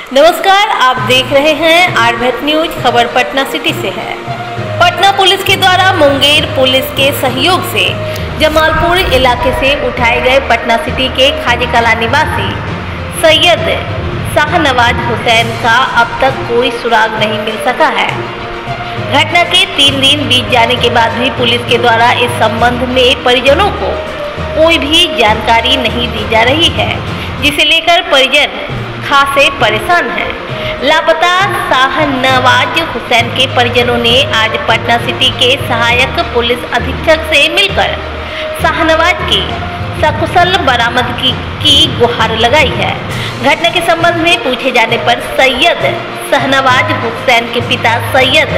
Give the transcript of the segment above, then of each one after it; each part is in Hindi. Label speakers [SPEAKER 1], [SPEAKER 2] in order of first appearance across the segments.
[SPEAKER 1] नमस्कार, आप देख रहे हैं आरभट न्यूज। खबर पटना सिटी से है। पटना पुलिस के द्वारा मुंगेर पुलिस के सहयोग से जमालपुर इलाके से उठाए गए पटना सिटी के खाजेकला निवासी सैयद शाहनवाज हुसैन का अब तक कोई सुराग नहीं मिल सका है। घटना के 3 दिन बीत जाने के बाद भी पुलिस के द्वारा इस संबंध में परिजनों को कोई भी जानकारी नहीं दी जा रही है, जिसे लेकर परिजन खासे परेशान हैं। लापता शाहनवाज हुसैन के परिजनों ने आज पटना सिटी के सहायक पुलिस अधीक्षक से मिलकर शाहनवाज की सकुशल बरामदगी की गुहार लगाई है। घटना के संबंध में पूछे जाने पर सैयद शाहनवाज हुसैन के पिता सैयद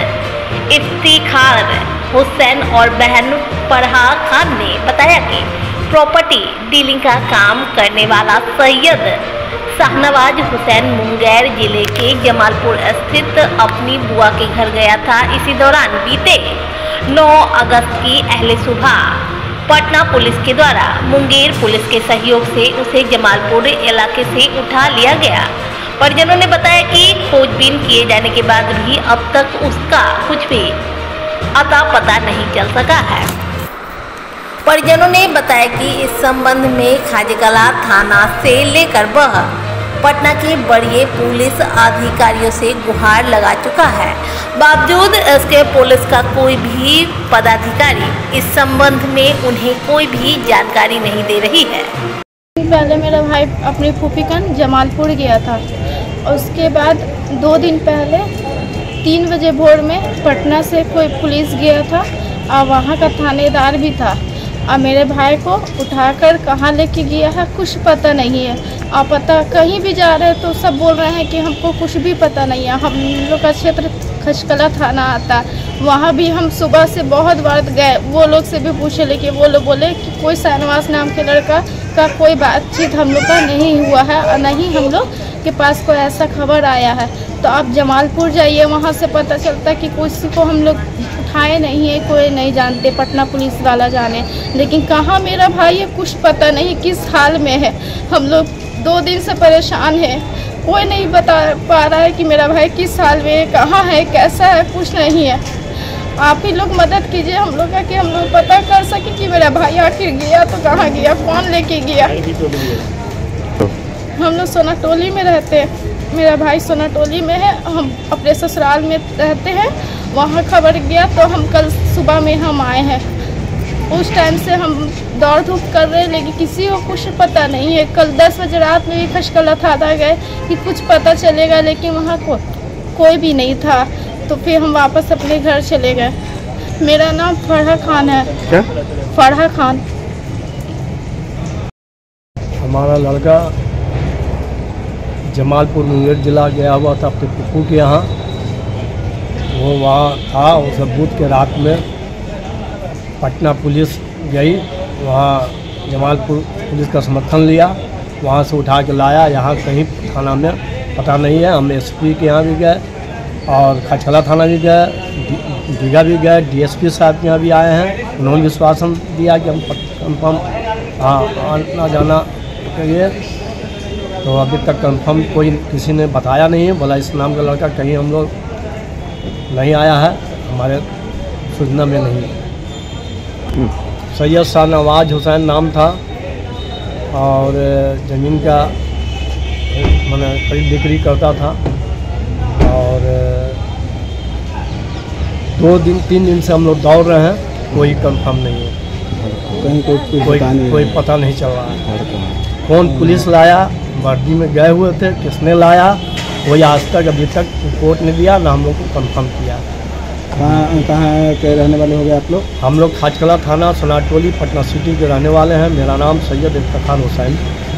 [SPEAKER 1] इफ्तिखार हुसैन और बहन फरहा खान ने बताया कि प्रॉपर्टी डीलिंग का काम करने वाला सैयद शाहनवाज हुसैन मुंगेर जिले के जमालपुर स्थित अपनी बुआ के घर गया था। इसी दौरान बीते 9 अगस्त की अहले सुबह पटना पुलिस के द्वारा मुंगेर पुलिस के सहयोग से उसे जमालपुर इलाके से उठा लिया गया। परिजनों ने बताया कि खोजबीन किए जाने के बाद भी अब तक उसका कुछ भी अता पता नहीं चल सका है। परिजनों ने बताया कि इस संबंध में खाजेकला थाना से लेकर वह पटना के बड़े पुलिस अधिकारियों से गुहार लगा चुका है। बावजूद इसके पुलिस का कोई भी पदाधिकारी इस संबंध में उन्हें कोई भी जानकारी नहीं दे रही है।
[SPEAKER 2] पहले मेरा भाई अपनी फूफी कन जमालपुर गया था। उसके बाद 2 दिन पहले 3 बजे भोर में पटना से कोई पुलिस गया था और वहाँ का थानेदार भी था और मेरे भाई को उठाकर कहाँ लेके गया है कुछ पता नहीं है। और पता कहीं भी जा रहे हैं तो सब बोल रहे हैं कि हमको कुछ भी पता नहीं है। हम लोग का क्षेत्र खचकला थाना आता है, वहाँ भी हम सुबह से बहुत बार गए, वो लोग से भी पूछे, लेकिन वो लोग बोले कि कोई शाहनवाज नाम के लड़का का कोई बातचीत हम लोग का नहीं हुआ है और नहीं हम लोग के पास कोई ऐसा खबर आया है। तो आप जमालपुर जाइए, वहाँ से पता चलता कि किसी को हम लोग उठाए नहीं है, कोई नहीं जानते, पटना पुलिस वाला जाने। लेकिन कहाँ मेरा भाई है कुछ पता नहीं किस हाल में है। हम लोग 2 दिन से परेशान हैं, कोई नहीं बता पा रहा है कि मेरा भाई किस हाल में है, कहाँ है, कैसा है, कुछ नहीं है। आप ही लोग मदद कीजिए हम लोग का कि हम लोग पता कर सके कि मेरा भाई आखिर गया तो कहाँ गया, कौन लेके गया। हम लोग सोनाटोली में रहते हैं, मेरा भाई सोनाटोली में है, हम अपने ससुराल में रहते हैं। वहाँ खबर गया तो हम कल सुबह में हम आए हैं। उस टाइम से हम दौड़ धूप कर रहे हैं, लेकिन किसी को कुछ पता नहीं है। कल 10 बजे रात में भी खचकला थाना गए कि कुछ पता चलेगा, लेकिन वहाँ कोई भी नहीं था। तो फिर हम वापस अपने घर चले गए। मेरा नाम फरहा खान है। क्या? फरहा खान।
[SPEAKER 3] हमारा लड़का जमालपुर मुंगेर जिला गया हुआ था अपने पुप्पू के यहाँ। वो वहाँ था, उस बूथ के रात में पटना पुलिस गई, वहाँ जमालपुर पुलिस का समर्थन लिया, वहाँ से उठा के लाया। यहाँ कहीं थाना में पता नहीं है। हम एसपी के यहाँ भी गए और खचकला थाना भी गए, दीघा भी गए, डीएसपी साहब के यहाँ भी आए हैं। उन्होंने विश्वासन दिया कि हम कंफर्म आना जाना करिए। तो अभी तक कंफर्म कोई किसी ने बताया नहीं है। बोला इस नाम का लड़का कहीं हम लोग नहीं आया है, हमारे सूचना में नहीं है। सैयद शाहनवाज हुसैन नाम था और ज़मीन का मैंने खरीद बिक्री करता था। और 2-3 दिन से हम लोग दौड़ रहे हैं, कोई कंफर्म नहीं है। कहीं कोई पता नहीं चल रहा है। कौन पुलिस लाया, वर्दी में गए हुए थे, किसने लाया, कोई आज तक अभी तक रिपोर्ट नहीं दिया, ना हम लोग को कंफर्म किया।
[SPEAKER 4] कहाँ के रहने वाले हो गए आप लोग?
[SPEAKER 3] हम लोग खाजकला थाना सोनाटोली पटना सिटी के रहने वाले हैं। मेरा नाम सैयद इफ्तिखार हुसैन।